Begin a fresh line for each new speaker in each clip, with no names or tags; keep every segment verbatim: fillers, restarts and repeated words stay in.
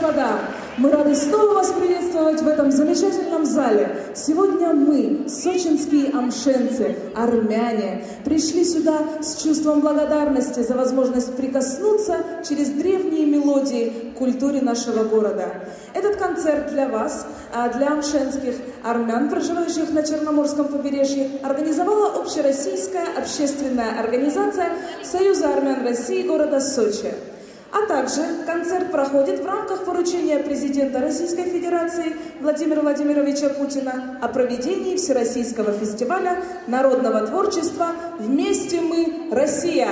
господа, мы рады снова вас приветствовать в этом замечательном зале. Сегодня мы, сочинские амшенцы, армяне, пришли сюда с чувством благодарности за возможность прикоснуться через древние мелодии к культуре нашего города. Этот концерт для вас, для амшенских армян, проживающих на Черноморском побережье, организовала общероссийская общественная организация Союза армян России города Сочи. А также концерт проходит в рамках поручения президента Российской Федерации Владимира Владимировича Путина о проведении Всероссийского фестиваля народного творчества «Вместе мы, Россия».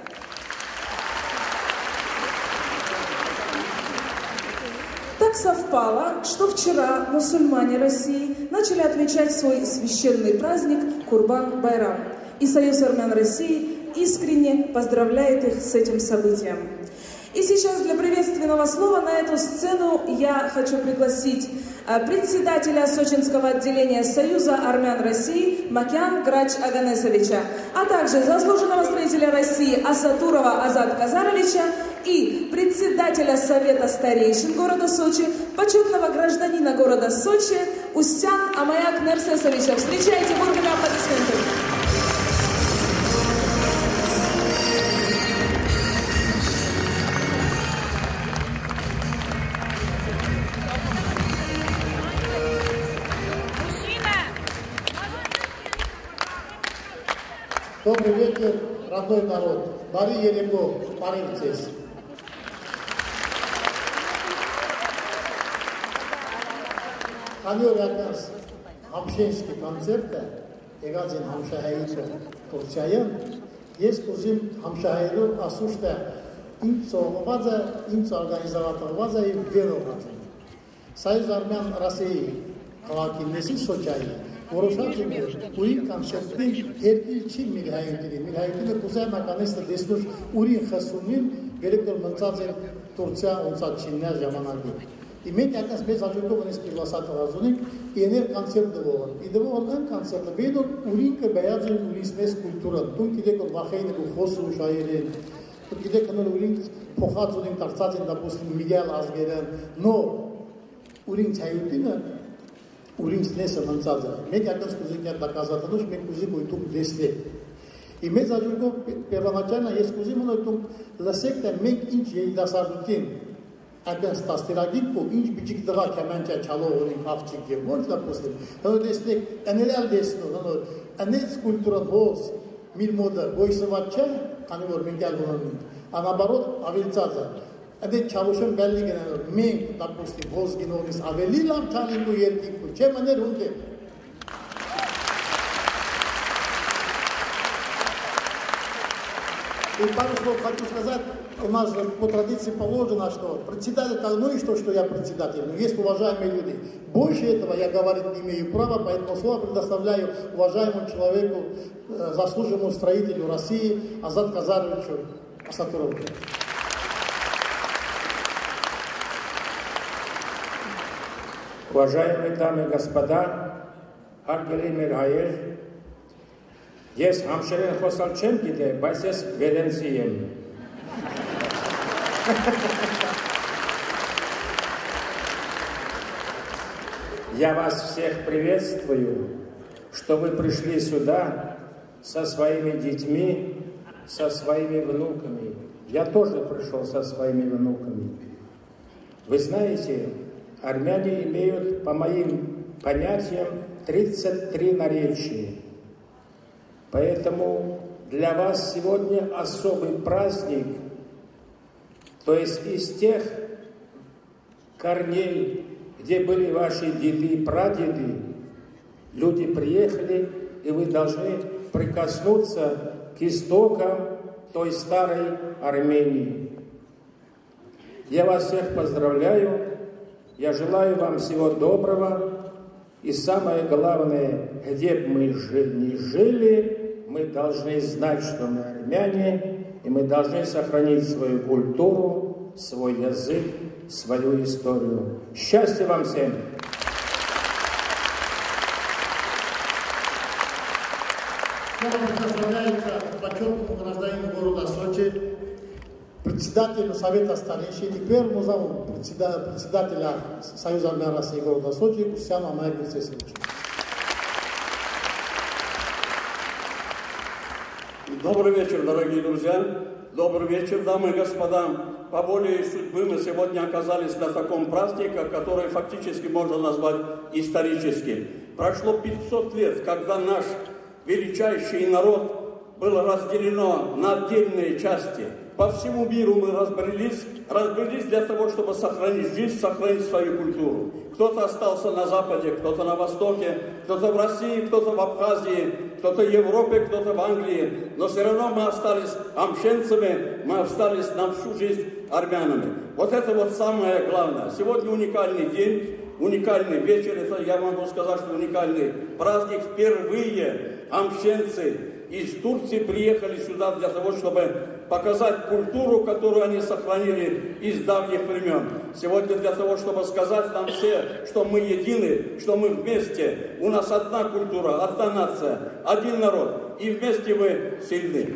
Так совпало, что вчера мусульмане России начали отмечать свой священный праздник Курбан-Байрам. И Союз армян России искренне поздравляет их с этим событием. И сейчас для приветственного слова на эту сцену я хочу пригласить председателя сочинского отделения Союза армян России Макян Грач Аганесовича, а также заслуженного строителя России Асатурова Азат Казаровича и председателя Совета старейшин города Сочи, почетного гражданина города Сочи Устян Амаяк Нерсесовича. Встречайте бурными аплодисментами.
Добрый вечер, родной народ. Бари Ереко, Паривцес. Անոր ակաս համշենսկի կոնցերտը եղած են համշահայիցը Թուրքիայում, ես կուզիմ համշահայերով ասուշտը ինձ ծողվածը, ինձ արգանիզավատողվածը և վերողած են։ Սայուզ արմյան Ռասեի քաղաքի մեսի Սոչայի որոշած եմ որ ուրին կոնցերտին երկիլ չի միլհայութիրի, միլհայութիրը կուզայմ ականեստը դեսնուր ուրին խսումին վերեկտոր մնցած են Թուրքիա ոնցած ժամանակին։ И մենք ակաս մեծ հաջորդով ունես պիլասատը հազունենք, իներ կոնցերտ դվողն։ И դվողն են կոնցերտը, վեդոր ուրինքը բայած են ուրիս մեզ կուլտուրան, տուն գիտեք որ վախեին ու խոսու շայերեն, տուն գիտեք որ ուրինք փոխած ունենք տարծած են դապոստին միգյալ ազգերան, նո ուրինք հայութինը, ուրինք նեսը մնցած է։ Մենք ակաս կուզենք այդ դակազատանուշ, մենք կուզենք ույթում դեսնեք։ И մեծ հաջորդով պերվանաճանա ես կուզիմ ունույթում լսեք թե մենք ինչ երիտասարդություն Ակնս տաստիրագիտ ու ինչ բիջիկ դղա կեմանջա չալող ունին կավչիկ և ոչ դապոսլիմ, հնոր դեսնեք, ընելյալ դեսնու, հնոր, ընեց կուլտուրան հոս, միր մոդը գոյսված չէ, կանի որ մենքյալ ունին, անաբարոտ ավիլծած է, ընեց չալուշն բալի գնանոր, մենք դապոսլիմ հոս գինողնիս ավելի լավ չանին ու երկիք ու, չէ մներ հունդ է։ И пару слов хочу сказать, у нас по традиции положено, что председатель, ну и что, что я председатель, но есть уважаемые люди. Больше этого я говорить не имею права, поэтому слово предоставляю уважаемому человеку, заслуженному строителю России Азат Казаровичу Асатурову.
Уважаемые дамы и господа, Արգելի մեր հայեր, ես համշերեն խոսալ չեմ գիտե, բայց ես վերենցի եմ։ Я вас всех приветствую, что вы пришли сюда со своими детьми, со своими внуками. Я тоже пришел со своими внуками. Вы знаете, армяне имеют, по моим понятиям, тридцать три наречия. Поэтому для вас сегодня особый праздник, то есть из тех корней, где были ваши деды и прадеды, люди приехали, и вы должны прикоснуться к истокам той старой Армении. Я вас всех поздравляю, я желаю вам всего доброго, и самое главное, где бы мы ни жили, мы должны знать, что мы армяне, и мы должны сохранить свою культуру, свой язык, свою историю. Счастья вам всем!
Слово предоставляется почетному гражданину города Сочи, председателю Совета старейшин и первому заму председателя Союза армян России города Сочи Устяну Амаеву Цесевичу.
Добрый вечер, дорогие друзья. Добрый вечер, дамы и господа. По воле судьбы мы сегодня оказались на таком празднике, который фактически можно назвать историческим. Прошло пятьсот лет, когда наш величайший народ был разделено на отдельные части. По всему миру мы разбрелись, разбрелись для того, чтобы сохранить жизнь, сохранить свою культуру. Кто-то остался на Западе, кто-то на Востоке, кто-то в России, кто-то в Абхазии, кто-то в Европе, кто-то в Англии. Но все равно мы остались амшенцами, мы остались на всю жизнь армянами. Вот это вот самое главное. Сегодня уникальный день, уникальный вечер. Это я могу сказать, что уникальный праздник. Впервые амшенцы из Турции приехали сюда для того, чтобы показать культуру, которую они сохранили из давних времен. Сегодня для того, чтобы сказать нам все, что мы едины, что мы вместе. У нас одна культура, одна нация, один народ. И вместе мы сильны.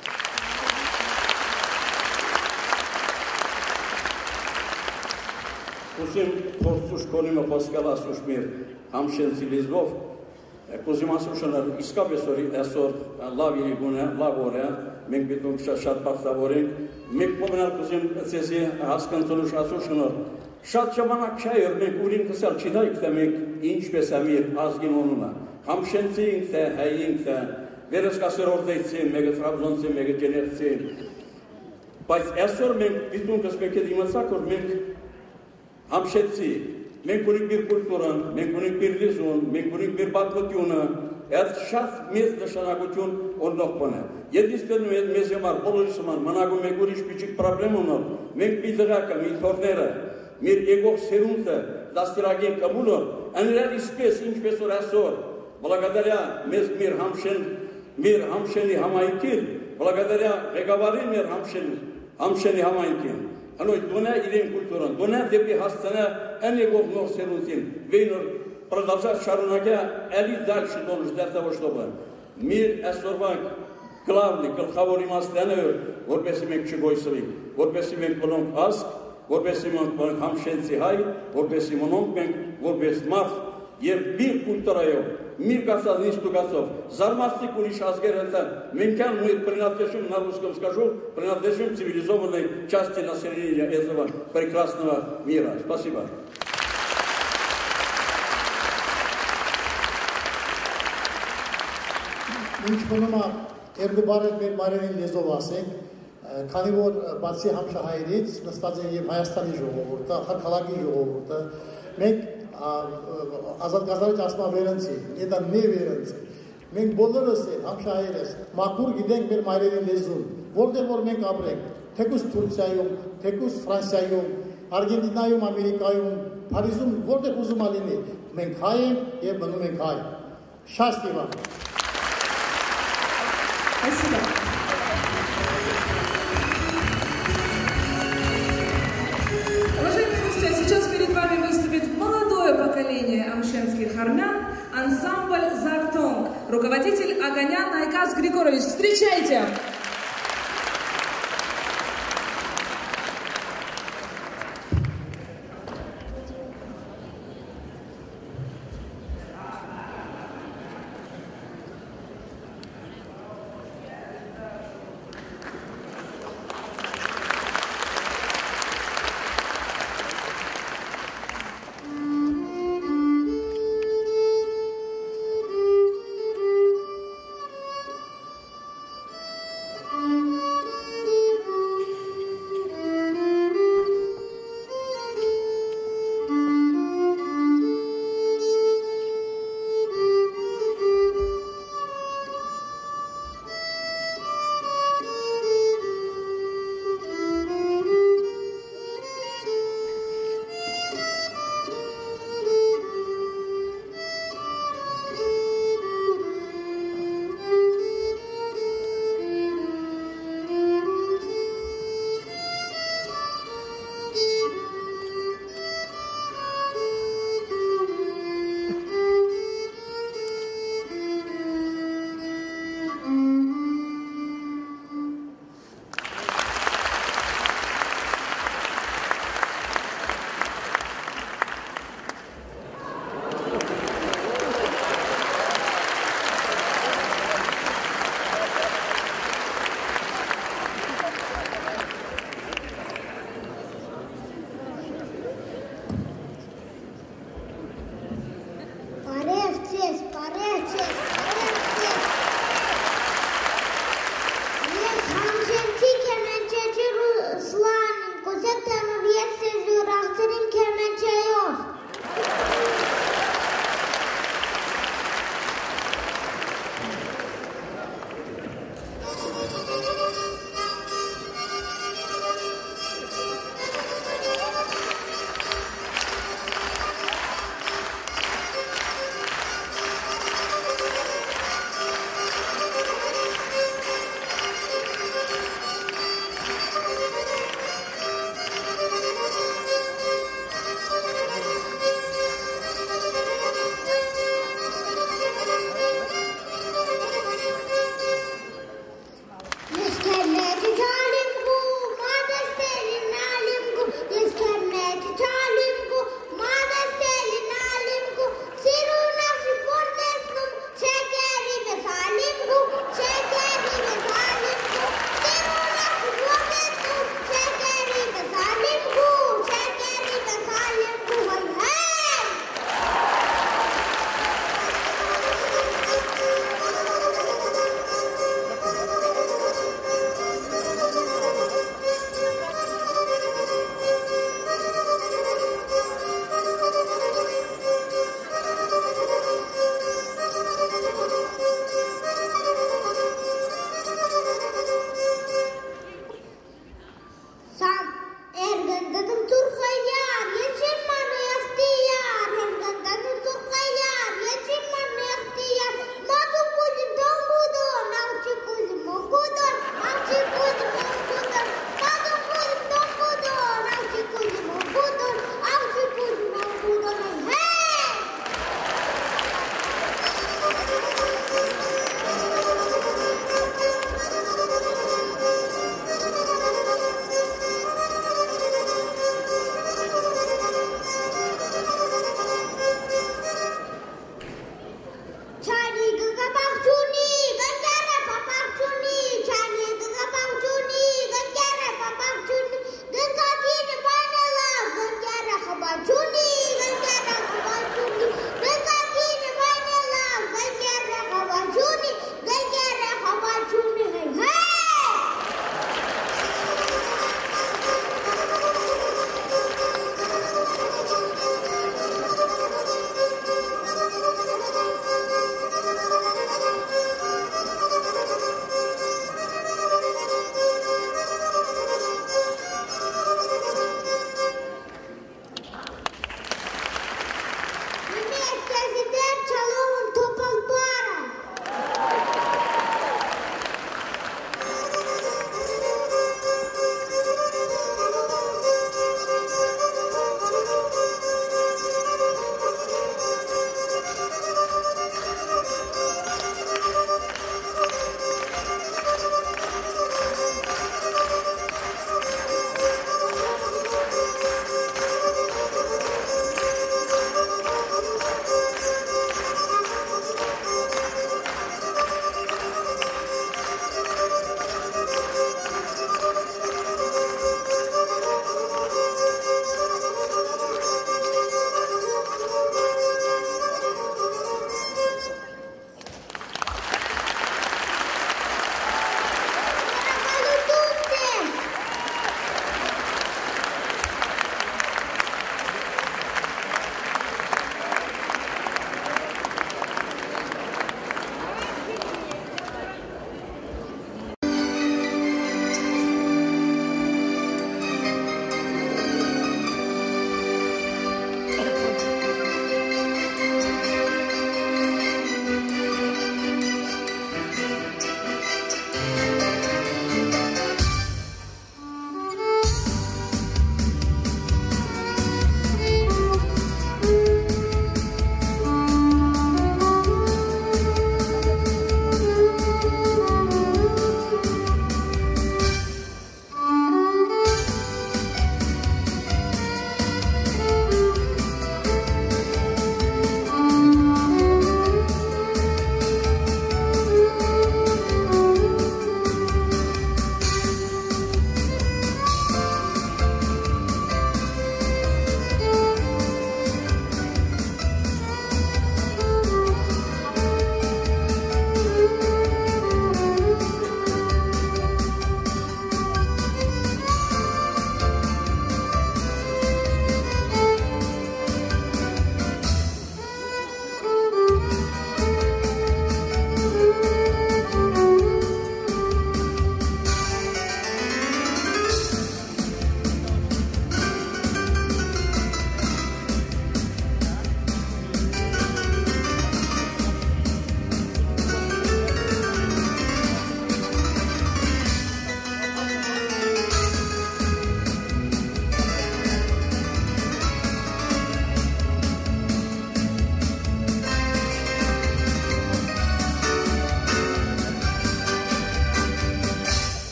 Կուզիմ փորձուշ կոնիմը խոսքալ ասուշմիր համշենցի լիզվով, կուզիմ ասուշնալ իսկապես որի այսօր լավ իրիգուն է, լավ օր է, մենք բիտունք շատ բախտավոր ենք, մենք մոմենալ կուզիմ ծեսի հասկանցոնուշ ասուշնալ, շատ ժամանակ չէ, որ մենք ուրին կսալ չիտայք, թե մենք ինչպես է մեր ազգինոնունը, համշենցի ինք թե, հայ ինք թե, վերս կասեր օրդեյցի, մեկը տրաբզոնցի, մեկը գեներցի, բայց այսօր մենք բիտունքս մեկ է դիմացակ, որ մենք Համշեցի, մենք ունենք մեր կուլտուրան, մենք ունենք մեր լեզուն, մենք ունենք մեր պատմությունը, այդ շատ մեծ նշանակություն ունող բան է։ Եթե ստենում մեզ համար բոլորիս համար մնագում մեկ ուրիշ միջիկ պրոբլեմ ունով, մենք մի դղակը, մի թորները, մեր եկող սերունդը դաստիարակեն կամուլով, անիրալ իսպես, ինչպես որ այսօր, благодаря մեզ մեր համշեն, մեր համշենի համայնքին, благодаря ղեկավարին մեր համշենի համայնքին, Անոյ դունե իրեն կուլտուրան, դունե դեպի հասցնե են եկող նոր սերունդին, վեյնոր продолжать շարունակя էլի դալշի դոնուշ для того, чтобы мир այսօրվանք գլավնի, գլխավոր իմաստանը էր, որպեսի մենք չգոյսվենք, որպեսի մենք մնոնք ազգ, որպեսի մենք համշենցի հայ, որպեսի մնոնք մենք, որպես մարդ և միր կուլտուրայով, мир касался институгасов. Зармастик униш азгерета. Менкян мы принадлежим, на русском скажу, принадлежим цивилизованной части населения этого прекрасного мира. Спасибо.
Ինչպնոմա երկու բարեր մեր բարերին լեզով ասենք, քանի որ բացի համշահայերից նստած են և Հայաստանի ժողովուրդը, Խարքալակի ժողովուրդը, մենք ազատգազարիչ ասմա վերընցի, եդա նե վերընցի, մենք բոլորս է, համշահայերս, մակուր գիտենք մեր մայրերի լեզուն, որտեղ որ մենք ապրենք, թեկուս Թուրքիայում, թեկուս Ֆրանսիայում, Արգենտինայում, Ամերիկայում, Փարիզում, որտեղ ուզում ալինի, մենք հայ ենք և մնում ենք հայ։ Շաստիվա։
Спасибо. Уважаемые гости, сейчас перед вами выступит молодое поколение амшенских армян, ансамбль «Зартонг», руководитель Аганян Айкас Григорович. Встречайте!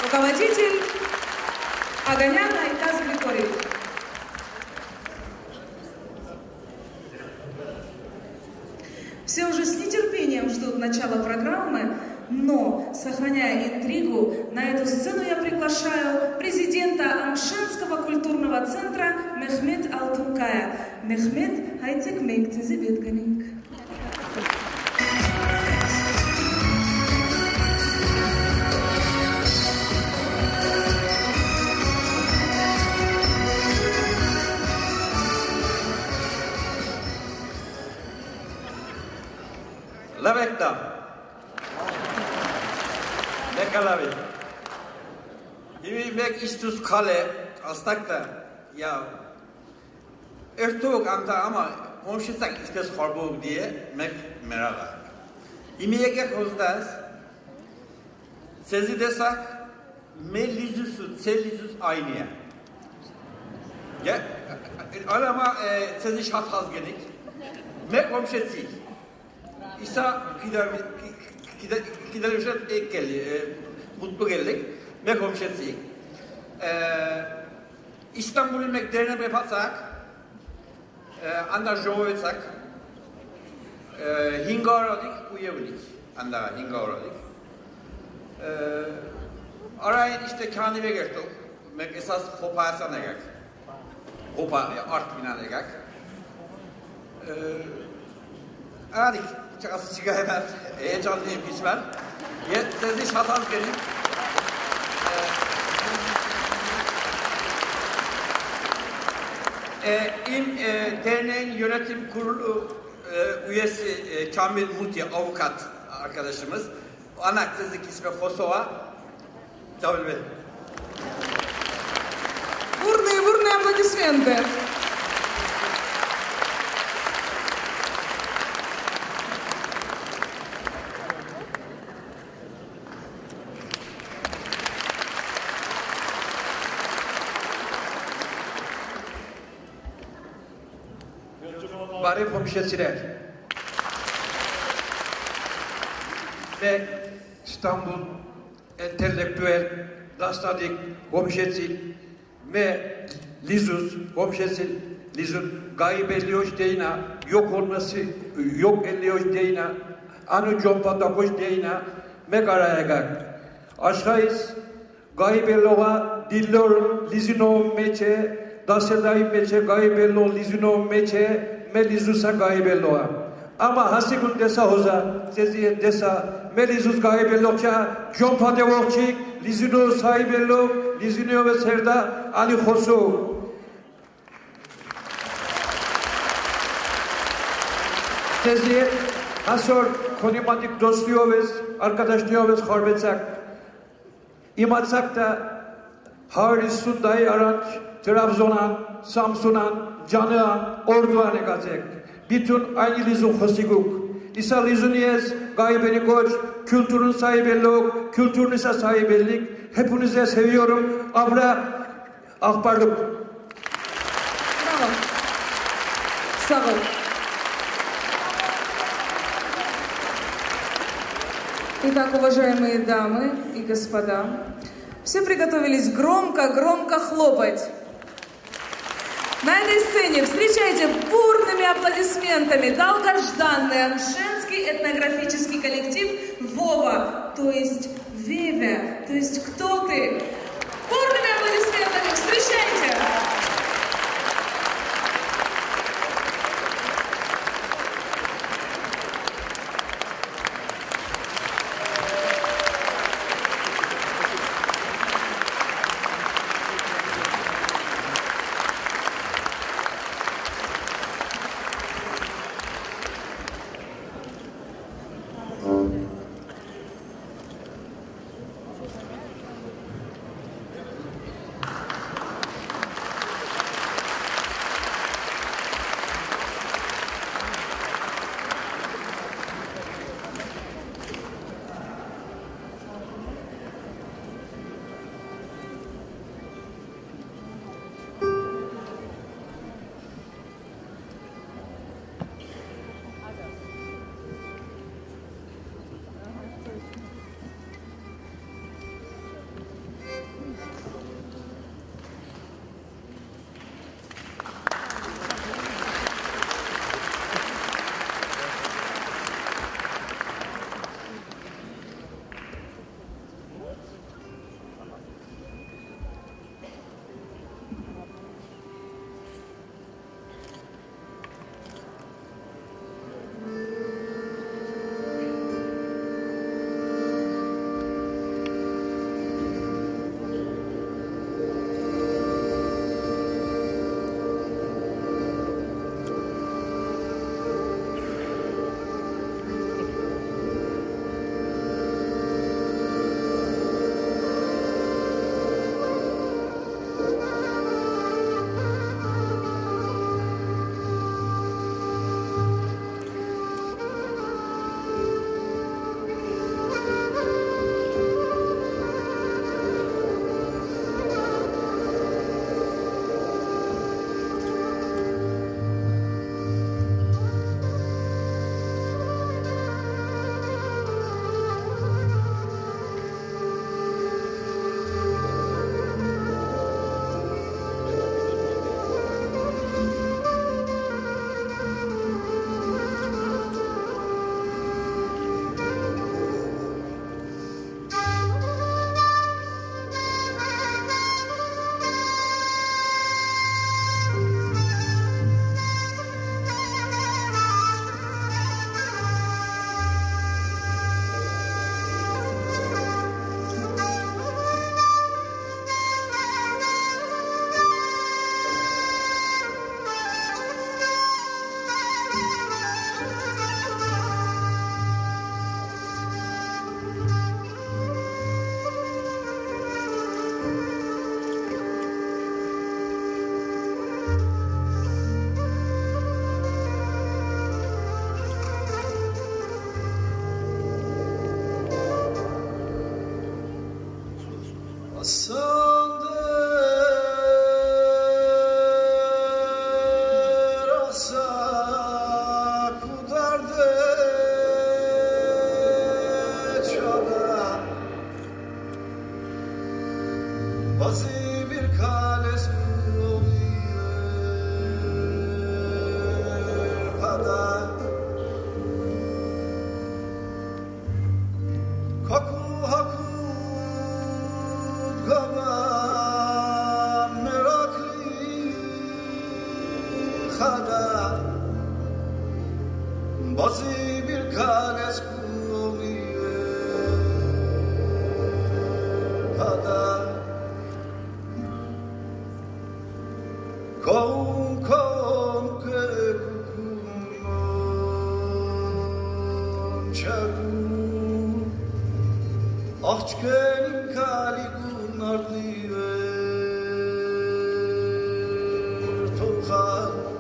руководитель Аганян Айтаз Григорьевич. Все уже с нетерпением ждут начала программы, но, сохраняя интригу, на эту сцену я приглашаю президента Амшенского культурного центра Мехмет Алтункая. Мехмет, хайтик мейк тизибетганик.
Lavetta. Nekalavi. Imi mek istus kale astakta ya. Ertuğ anta ama komşusak istes harbu diye mek meraga. İmi yeke kozdas. Sezi desak me lizusu, se lizus aynıya. Ya, ama sezi şathaz gedik. Me komşusi. İsa giderişet ek geldi, mutlu geldik. Me komşusi. İstanbul'un mekderine bepatsak, anda jovetsak, hingaradik, uyevlik. Anda hingaradik. Arayın işte kendime geçtim. Mek esas hopayasa ne gek. Hopa, art bina ne gek. Adik. Çakası çıkıyor hemen, heyecanlıyım hiç ben. Sizi şatan gelin. İm derneğin yönetim kurulu üyesi Kamil Muti, avukat arkadaşımız. Anaktezlik ismi Kosova. Kamil Bey.
Бурные, бурные аплодисменты.
Bari komşusiler ve İstanbul entelektüel gastadik komşusi ve Lizus komşusi Lizun gaybeliyoş deyina yok olması yok eliyoş deyina anu jompada koş deyina me karayagak aşağıyız gaybeloğa dillor Lizino meçe daseday meçe gaybelo Lizino meçe Melizusa gaybelloa. Ama hasikun desa hoza, seziye desa, Melizus gaybellocha, jompa devochik, Lizino saibello, Lizino ve serda, Ali Hosu. Seziye, hasor, konimatik dostluyoruz, arkadaşlıyoruz, horbetsak. İmatsak da, Haris Sunday Aranç, Trabzon'an, Samsun'an, Canı'an, Ordu'an ekacak. Bütün aynı lizun hosiguk. İsa lizuniyez, gaybeni koç, kültürün sahibellik, kültürün ise sahibellik. Hepinize seviyorum. Abra, akbarlık.
Bravo. Sağ ol. Итак, уважаемые дамы и господа, все приготовились громко-громко хлопать. На этой сцене встречайте бурными аплодисментами долгожданный амшенский этнографический коллектив «Вова», то есть «Вевя», то есть «Кто ты?». Бурными аплодисментами встречайте!
خدا بازی bir kales kumiye hada kon kon ke kukum chagu achkenin kaligun ardiye tolha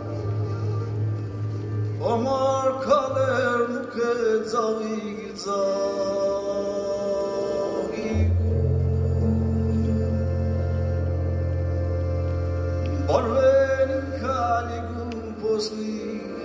Omar kaler nuke zavi zavi Barvenin kaligun posli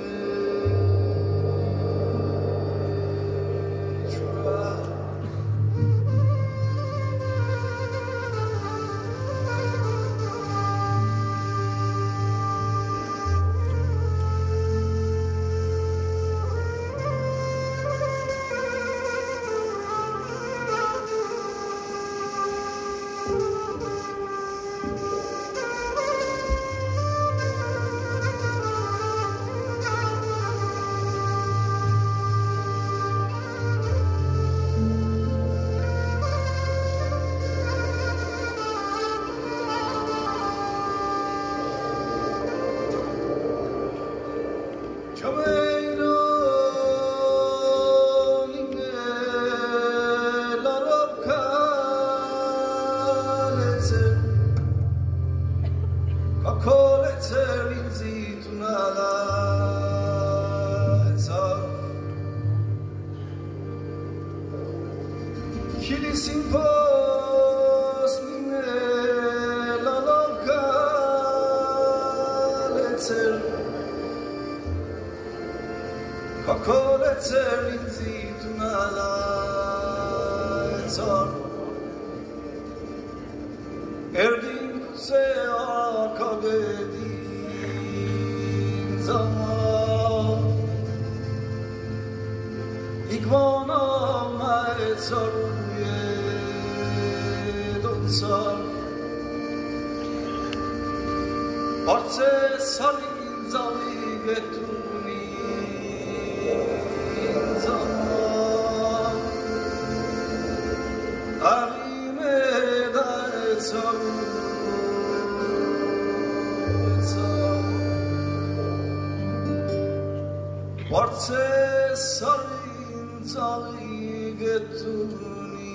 Kilisin posline la lokaletzer Kakoletzer in zitunaletzer Erdin kuzea kagedin zaman İkvana maetzer Barce salin zavi getuni zaman Arime da etsaru Barce salin zavi getuni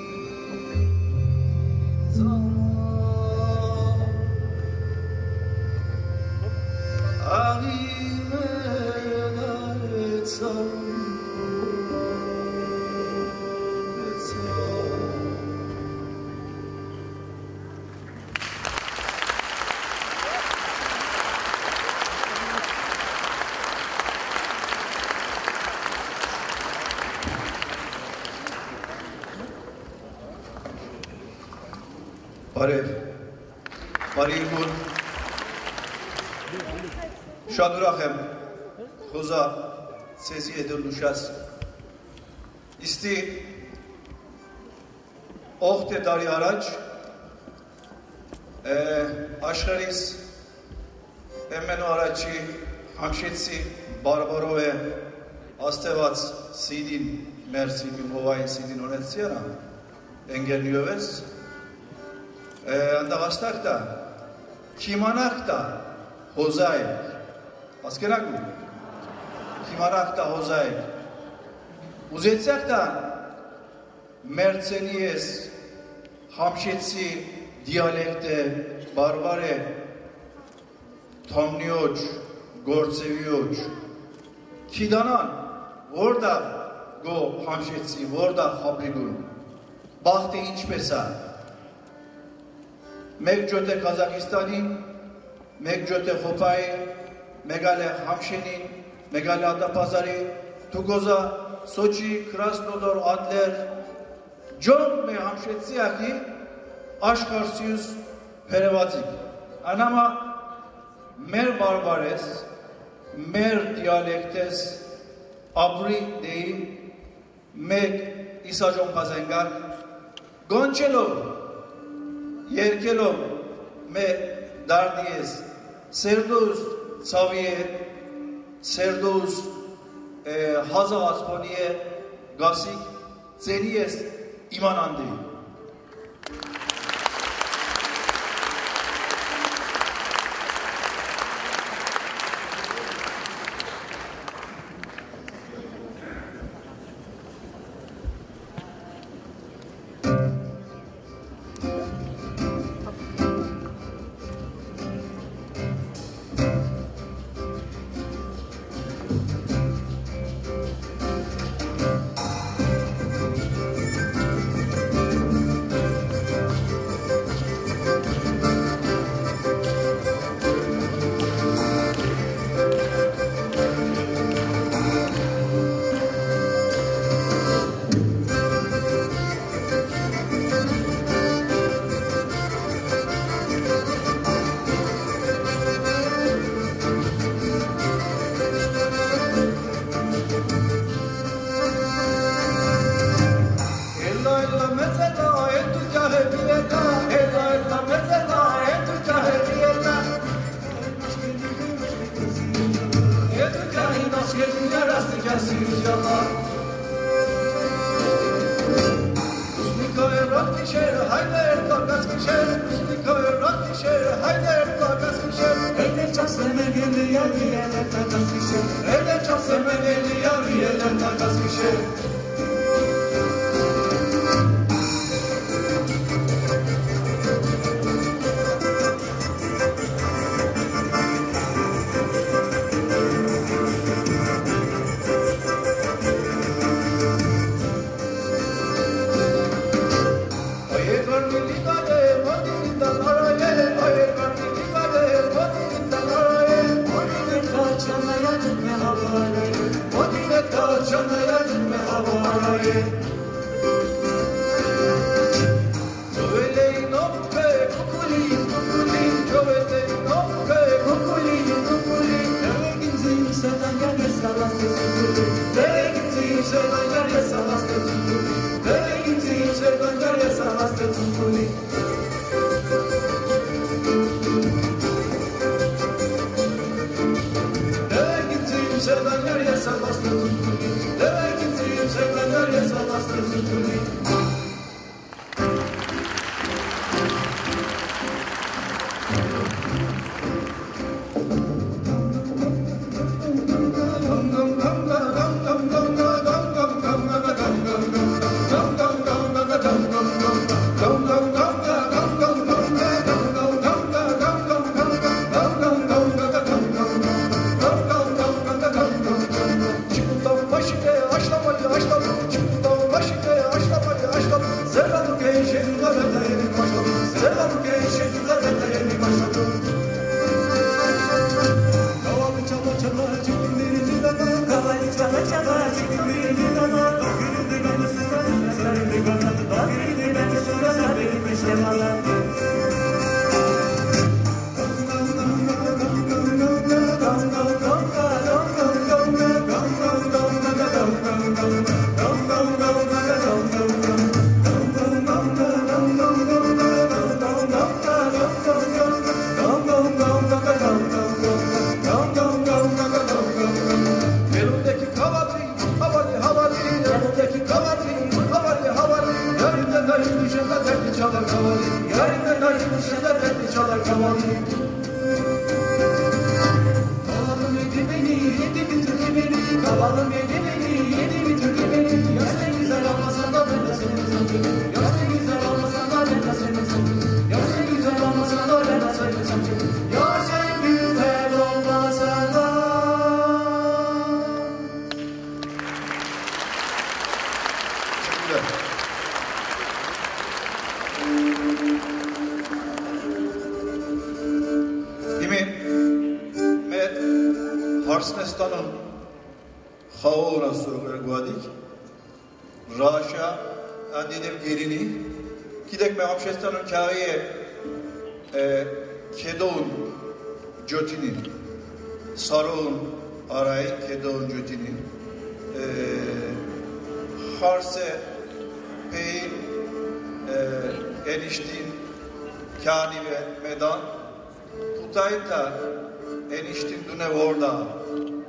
Բարև, բարի ուրգուն, շատ ուրախ եմ խոզա ցեզի եդել նուշաս, իստի ողջ է դարի առաջ, աշխարհիս էմենու առաջի համշեցի բարբարով է աստեղած սիդին, մեր սիդին հովային սիդին ունեցի երա, ընգերնիովես, Անդաղաստակ դա, կիմանակ դա հոզայ, ասկերակ ու, կիմանակ դա հոզայ, ուզեցակ դա մերցենի ես, համշեցի դիալեկտ է, բարբար է, թոմնի ոչ, գործևի ոչ, կիդանան, որդաղ գո համշեցի, որդաղ խապրիգուն, բաղթի ինչպես է, մեկ ջոտ է Կազախիստանին, մեկ ջոտ է Խոպային, մեգալ է Համշենին, մեգալ է Ադապազարի, Թուգոզա, Սոչի, Կրասնոդոր, Ադլեր, ջոմ մե Համշեցի ակի, աշխարսյուս պերևացիկ։ Անամա մեր բարբարես, մեր դիալեկտես, ապրի դեի, մեկ իսաջոն պազենգար, գոնչելով, երկելով մե դարդի ես, սերդուս ծավի է, Cerdouz Haza Azponiye Gasik Zeriyes İmanandi.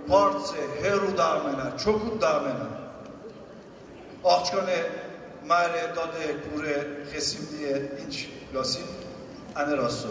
parçe heru damena, çokut damena. Akçkane mare dade kure kesim diye inç gasim ane rasul.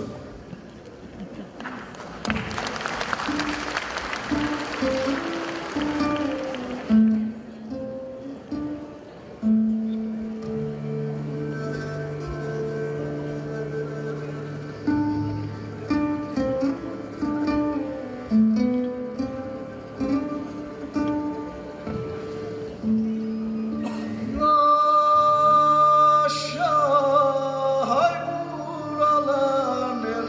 Hay buralar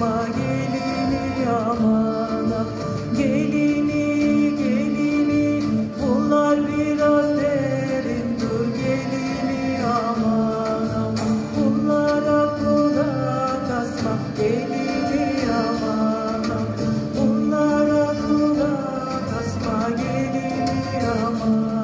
kasma gelini amana. Gelini gelini bunlar biraz derin, dur gelini amana. Bunlara kulak asma gelini amana. Bunlara kulak asma gelini amana.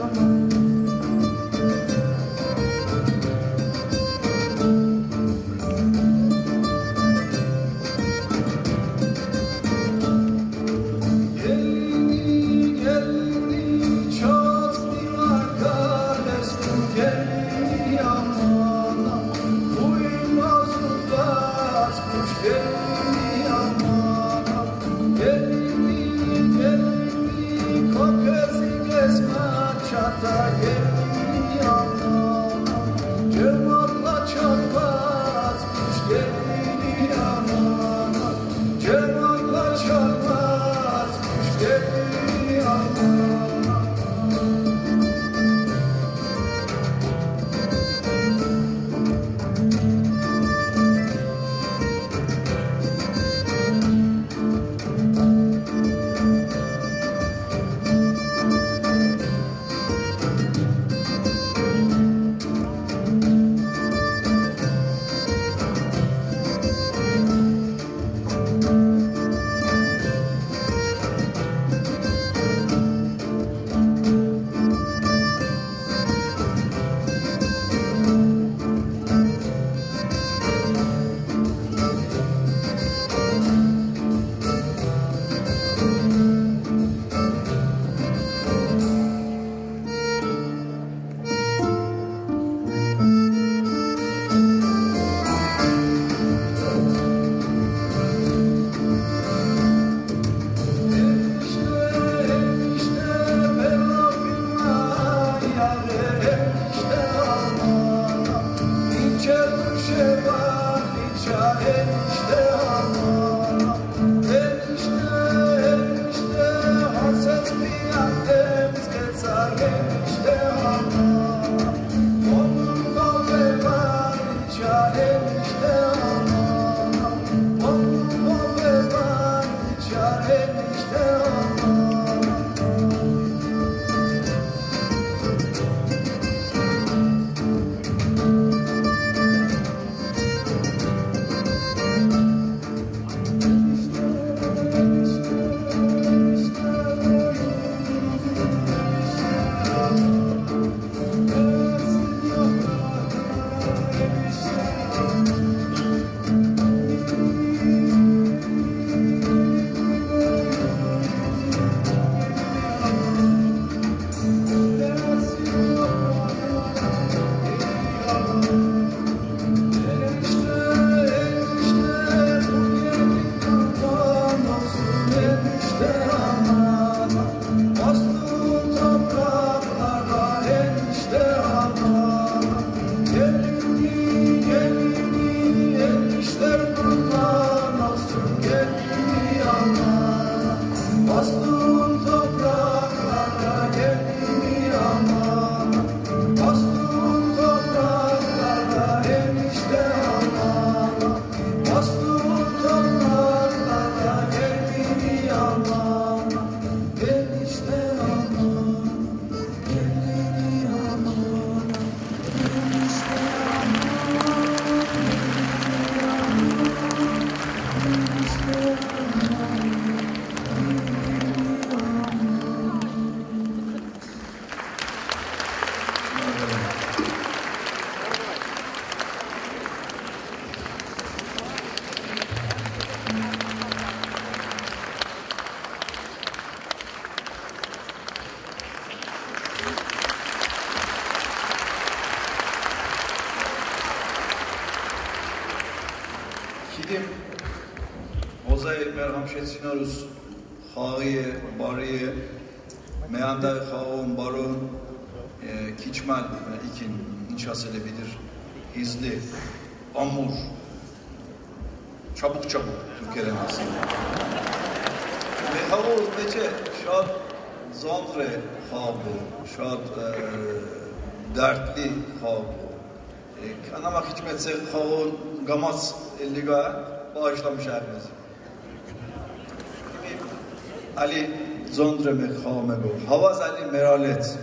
Գիտեմ ոզայ մեր համշեցինորուս խաղի է, բարի է, մեանդայ խաղում բարոն քիչմալ իքին ինչ ասել է բիդր հիզլի, ամուր, չաբուկ-չաբուկ թուրքերեն ասել։ Մեր խաղով մեջ է շատ զանդր է խաղը, շատ դարտլի խաղը։ Անամա քիչ մեծ է խաղոն գամած Liga bağışlamış ermez. Ali zondre me khame go. Havaz Ali meralet.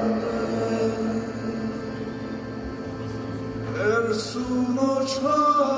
Verso no